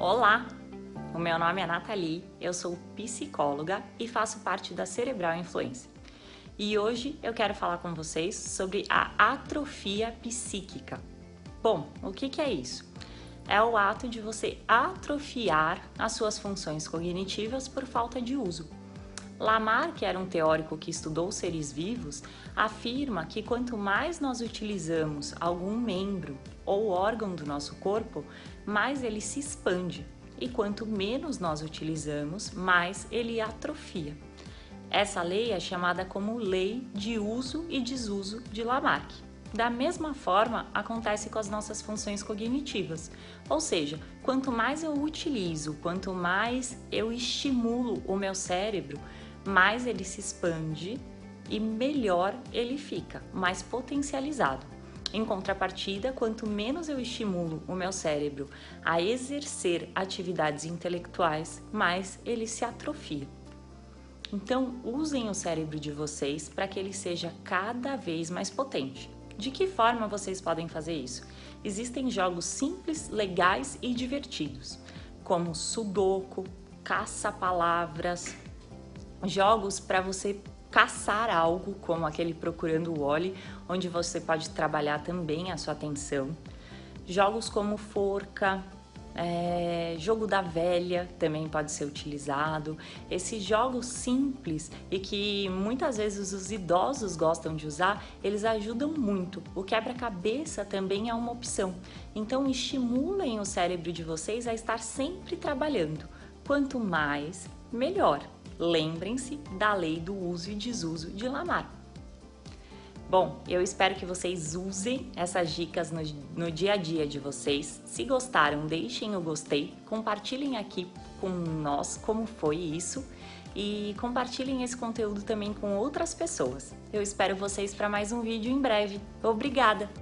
Olá, o meu nome é Nathalie, eu sou psicóloga e faço parte da Cerebral Influência. E hoje eu quero falar com vocês sobre a atrofia psíquica. Bom, o que é isso? É o ato de você atrofiar as suas funções cognitivas por falta de uso. Lamarck, que era um teórico que estudou seres vivos, afirma que quanto mais nós utilizamos algum membro ou órgão do nosso corpo, mais ele se expande, e quanto menos nós utilizamos, mais ele atrofia. Essa lei é chamada como lei de uso e desuso de Lamarck. Da mesma forma, acontece com as nossas funções cognitivas, ou seja, quanto mais eu utilizo, quanto mais eu estimulo o meu cérebro, mais ele se expande e melhor ele fica, mais potencializado. Em contrapartida, quanto menos eu estimulo o meu cérebro a exercer atividades intelectuais, mais ele se atrofia. Então, usem o cérebro de vocês para que ele seja cada vez mais potente. De que forma vocês podem fazer isso? Existem jogos simples, legais e divertidos, como Sudoku, caça-palavras, jogos para você caçar algo, como aquele Procurando Wally, onde você pode trabalhar também a sua atenção. Jogos como Forca, jogo da velha também pode ser utilizado. Esses jogos simples e que muitas vezes os idosos gostam de usar, eles ajudam muito. O quebra-cabeça também é uma opção. Então estimulem o cérebro de vocês a estar sempre trabalhando. Quanto mais, melhor. Lembrem-se da lei do uso e desuso de Lamarck. Bom, eu espero que vocês usem essas dicas no dia a dia de vocês. Se gostaram, deixem o gostei, compartilhem aqui com nós como foi isso e compartilhem esse conteúdo também com outras pessoas. Eu espero vocês para mais um vídeo em breve. Obrigada!